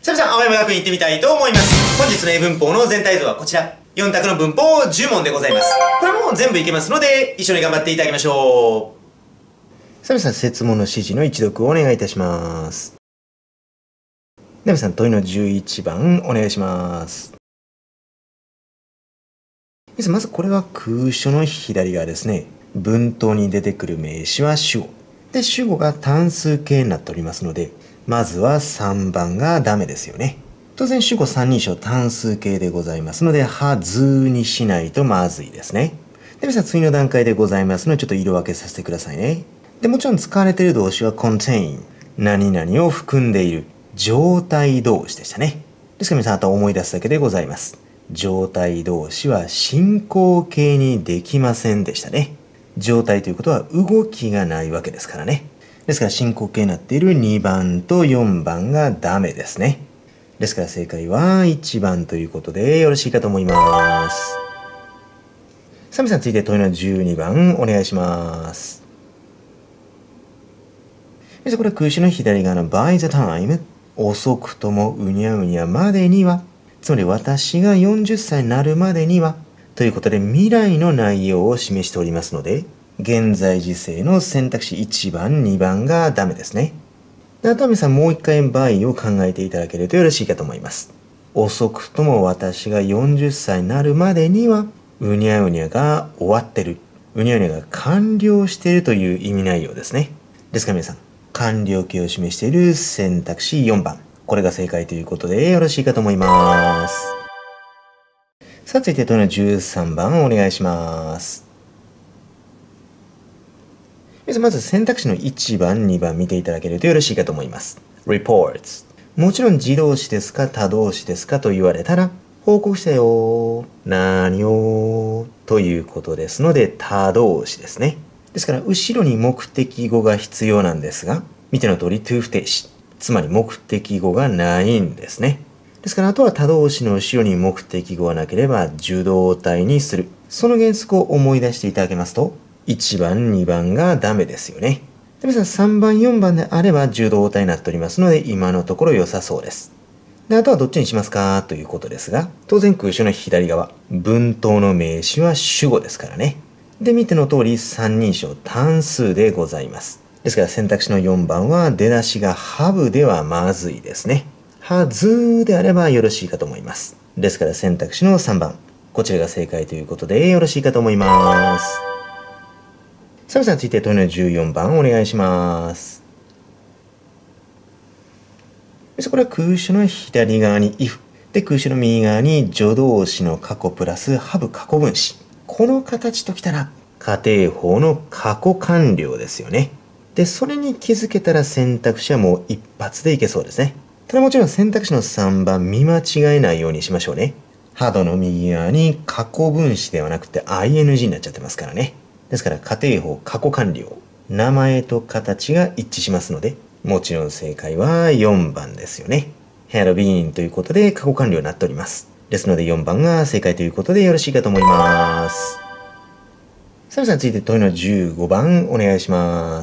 さみさん、青山学院行ってみたいと思います。本日の英文法の全体像はこちら。4択の文法10問でございます。これも全部いけますので、一緒に頑張っていただきましょう。さみさん、設問の指示の一読をお願いいたします。なみさん、問いの11番お願いします。まずこれは空所の左側ですね。文頭に出てくる名詞は主語。で、主語が単数形になっておりますので、まずは3番がダメですよね。当然主語三人称単数形でございますので、はずにしないとまずいですね。で、皆さん次の段階でございますので、ちょっと色分けさせてくださいね。で、もちろん使われている動詞は contain。何々を含んでいる状態動詞でしたね。ですから皆さんあと思い出すだけでございます。状態動詞は進行形にできませんでしたね。状態ということは動きがないわけですからね。ですから進行形になっている2番と4番がダメですね。ですから正解は1番ということでよろしいかと思います。サミさん続いて問いの12番お願いします。これは空詞の左側の by the time 遅くともうにゃうにゃまでには、つまり私が40歳になるまでにはということで未来の内容を示しておりますので、現在時制の選択肢1番、2番がダメですね。あとは皆さんもう一回byを考えていただけるとよろしいかと思います。遅くとも私が40歳になるまでには、うにゃうにゃが終わってる。うにゃうにゃが完了しているという意味内容ですね。ですから皆さん、完了形を示している選択肢4番。これが正解ということでよろしいかと思います。さあ続いて問いの13番お願いします。まず選択肢の1番、2番見ていただけるとよろしいかと思います。reports。もちろん自動詞ですか他動詞ですかと言われたら、報告したよ。何をということですので、他動詞ですね。ですから、後ろに目的語が必要なんですが、見ての通り to 不定詞。つまり目的語がないんですね。ですから、あとは他動詞の後ろに目的語がなければ受動体にする。その原則を思い出していただけますと、1番、2番がダメですよね。で、皆さん3番、4番であれば受動体になっておりますので、今のところ良さそうです。で、あとはどっちにしますかということですが、当然空所の左側、文頭の名詞は主語ですからね。で、見ての通り三人称単数でございます。ですから選択肢の4番は出だしがhaveではまずいですね。はずであればよろしいかと思います。ですから選択肢の3番、こちらが正解ということでよろしいかと思います。サミさん続いて問いの14番お願いします。これは空詞の左側に if で空詞の右側に助動詞の過去プラス have 過去分詞。この形ときたら仮定法の過去完了ですよね。で、それに気づけたら選択肢はもう一発でいけそうですね。ただもちろん選択肢の3番見間違えないようにしましょうね。hadの右側に過去分詞ではなくて ing になっちゃってますからね。ですから仮定法過去完了。名前と形が一致しますので、もちろん正解は4番ですよね。had been ということで過去完了になっております。ですので4番が正解ということでよろしいかと思います。サミさん続いて問いの15番お願いします。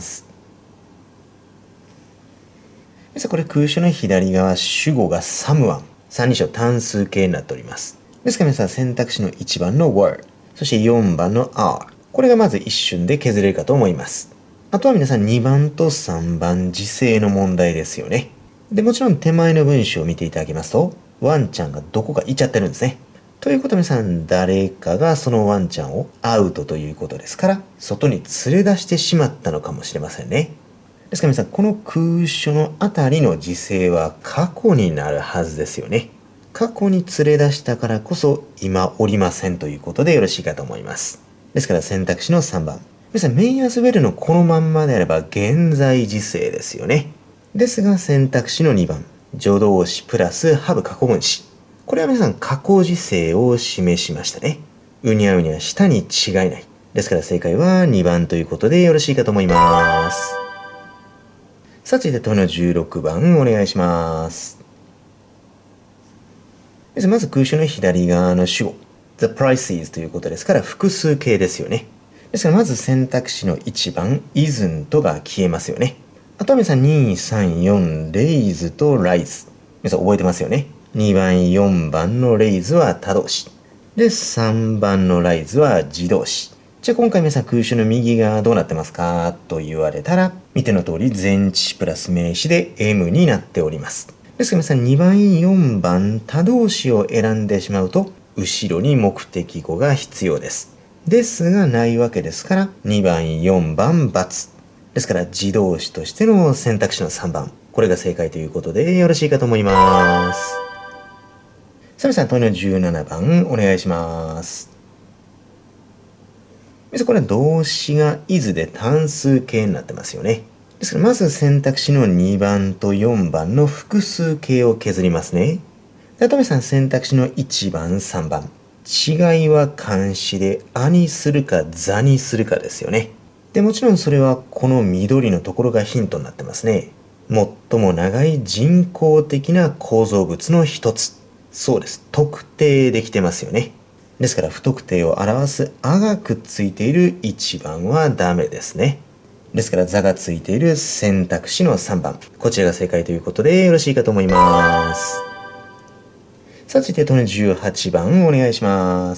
これ空詞の左側主語が someone。三人称単数形になっております。ですから皆さん選択肢の1番の were、そして4番の are。これがまず一瞬で削れるかと思います。あとは皆さん2番と3番時制の問題ですよね。で、もちろん手前の文章を見ていただきますと、ワンちゃんがどこか行っちゃってるんですね。ということは皆さん誰かがそのワンちゃんをアウトということですから、外に連れ出してしまったのかもしれませんね。ですから皆さんこの空所のあたりの時制は過去になるはずですよね。過去に連れ出したからこそ今おりませんということでよろしいかと思います。ですから選択肢の3番。皆さん、メインアスウェルのこのまんまであれば現在時制ですよね。ですが選択肢の2番。助動詞プラスhave過去分詞。これは皆さん過去時制を示しましたね。うにゃうにゃしたに違いない。ですから正解は2番ということでよろしいかと思います。さあ続いて問いの16番お願いします。まず空詞の左側の主語。the prices ということですから複数形ですよね。ですからまず選択肢の1番 isn't が消えますよね。あとは皆さん2、3、4 raise と rise。 皆さん覚えてますよね。2番、4番のレイズは他動詞。で、3番のライズは自動詞。じゃあ今回皆さん空詞の右側どうなってますかと言われたら、見ての通り前置詞プラス名詞で M になっております。ですから皆さん2番、4番他動詞を選んでしまうと、後ろに目的語が必要です。ですがないわけですから、2番、4番、×。ですから自動詞としての選択肢の3番。これが正解ということでよろしいかと思います。さあ皆さん問いの17番お願いします。これは動詞が is で単数形になってますよね。ですからまず選択肢の2番と4番の複数形を削りますね。で、トメさん選択肢の1番、3番。違いは漢詞であにするかざにするかですよね。で、もちろんそれはこの緑のところがヒントになってますね。最も長い人工的な構造物の一つ。そうです。特定できてますよね。ですから不特定を表すあがくっついている1番はダメですね。ですから座がついている選択肢の3番。こちらが正解ということでよろしいかと思います。さあ続いて問いの18番お願いします。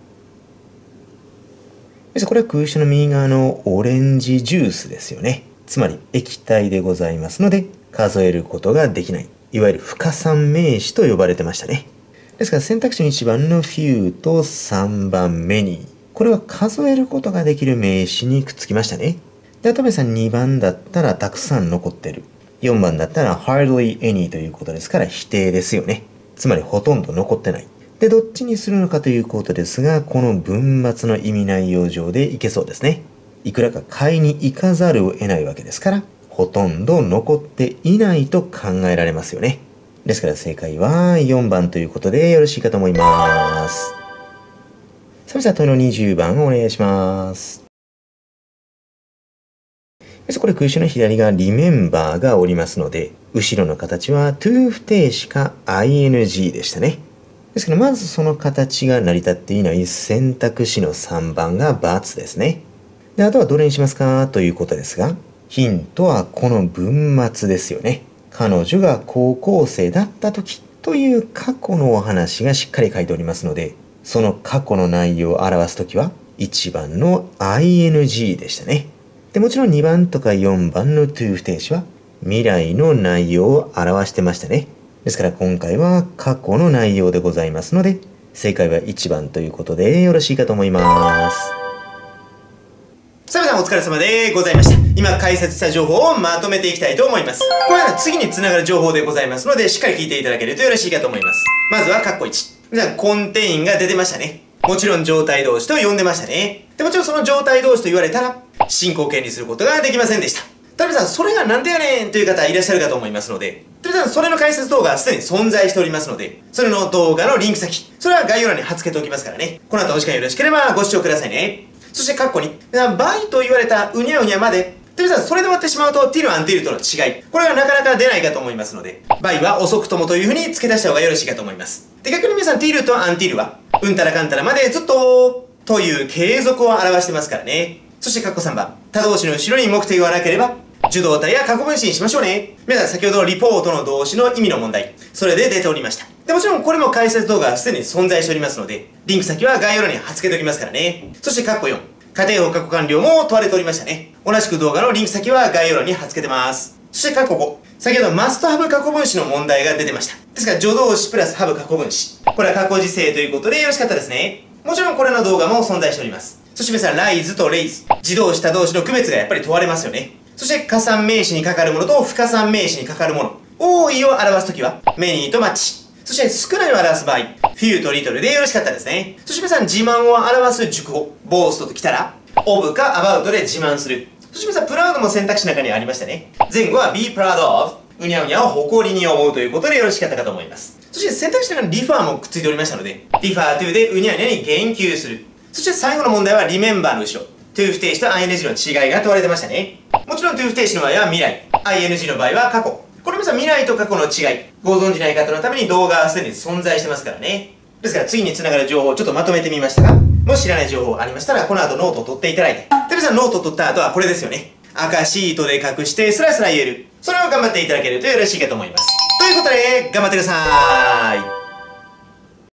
これは空詞の右側のオレンジジュースですよね。つまり液体でございますので数えることができない。いわゆる不可算名詞と呼ばれてましたね。ですから選択肢の1番の few と3番 many。これは数えることができる名詞にくっつきましたね。で、トメさん2番だったらたくさん残ってる。4番だったら hardly any ということですから否定ですよね。つまりほとんど残ってない。で、どっちにするのかということですが、この文末の意味内容上でいけそうですね。いくらか買いに行かざるを得ないわけですから、ほとんど残っていないと考えられますよね。ですから正解は4番ということでよろしいかと思います。さあ、問いの20番お願いします。これ空詞の左側rememberがおりますので、後ろの形は to 不定詞か ing でしたね。ですからまずその形が成り立っていない選択肢の3番が×ですね。で、あとはどれにしますかということですが、ヒントはこの文末ですよね。彼女が高校生だった時という過去のお話がしっかり書いておりますので、その過去の内容を表すときは1番の ing でしたね。で、もちろん2番とか4番の to 不定詞は未来の内容を表してましたね。ですから今回は過去の内容でございますので、正解は1番ということでよろしいかと思います。さあ皆さんお疲れ様でございました。今解説した情報をまとめていきたいと思います。これは次につながる情報でございますので、しっかり聞いていただけるとよろしいかと思います。まずは括弧1。皆さんコンテインが出てましたね。もちろん状態動詞と呼んでましたね。で、もちろんその状態動詞と言われたら、進行形にすることができませんでした。ただ皆さん、それがなんでやねんという方いらっしゃるかと思いますので、皆さん、それの解説動画はすでに存在しておりますので、それの動画のリンク先、それは概要欄に貼っ付けておきますからね。この後お時間よろしければご視聴くださいね。そして、括弧に、バイと言われたうにゃうにゃまで、皆さん、それで終わってしまうと、ティル・アンティルとの違い、これがなかなか出ないかと思いますので、バイは遅くともというふうに付け出した方がよろしいかと思います。で、逆に皆さん、ティルとアンティルは、うんたらかんたらまでずっと、という継続を表してますからね。そして、括弧3番、他動詞の後ろに目的がなければ、受動体や過去分詞にしましょうね。皆さん先ほどのリポートの動詞の意味の問題、それで出ておりました。で、もちろんこれも解説動画はすでに存在しておりますので、リンク先は概要欄に貼っ付けておきますからね。そして括弧4、家庭法過去完了も問われておりましたね。同じく動画のリンク先は概要欄に貼っ付けてます。そして括弧5、先ほどマストハブ過去分詞の問題が出てました。ですから助動詞プラスハブ過去分詞。これは過去時制ということでよろしかったですね。もちろんこれの動画も存在しております。そして皆さん、ライズとレイズ、自動詞他動詞の区別がやっぱり問われますよね。そして加算名詞にかかるものと不加算名詞にかかるもの。多いを表すときは、メニーとマッチ。そして少ないを表す場合、フィューとリトルでよろしかったですね。そして皆さん、自慢を表す熟語、ボーストときたら、オブかアバウトで自慢する。そして皆さん、プラウドも選択肢の中にありましたね。前後は be proud of、うにゃうにゃを誇りに思うということでよろしかったかと思います。そして選択肢の中にリファーもくっついておりましたので、リファー to でうにゃうにゃに言及する。そして最後の問題は remember の後ろ。to 不定詞と ing の違いが問われてましたね。もちろん to 不定詞の場合は未来、ing の場合は過去。これ皆さん未来と過去の違い、ご存知ない方のために動画はすでに存在してますからね。ですから次につながる情報をちょっとまとめてみましたが、もし知らない情報ありましたらこの後ノートを取っていただいて。で皆さんノートを取った後はこれですよね。赤シートで隠してスラスラ言える。それを頑張っていただけるとよろしいかと思います。といういうことで、頑張ってください。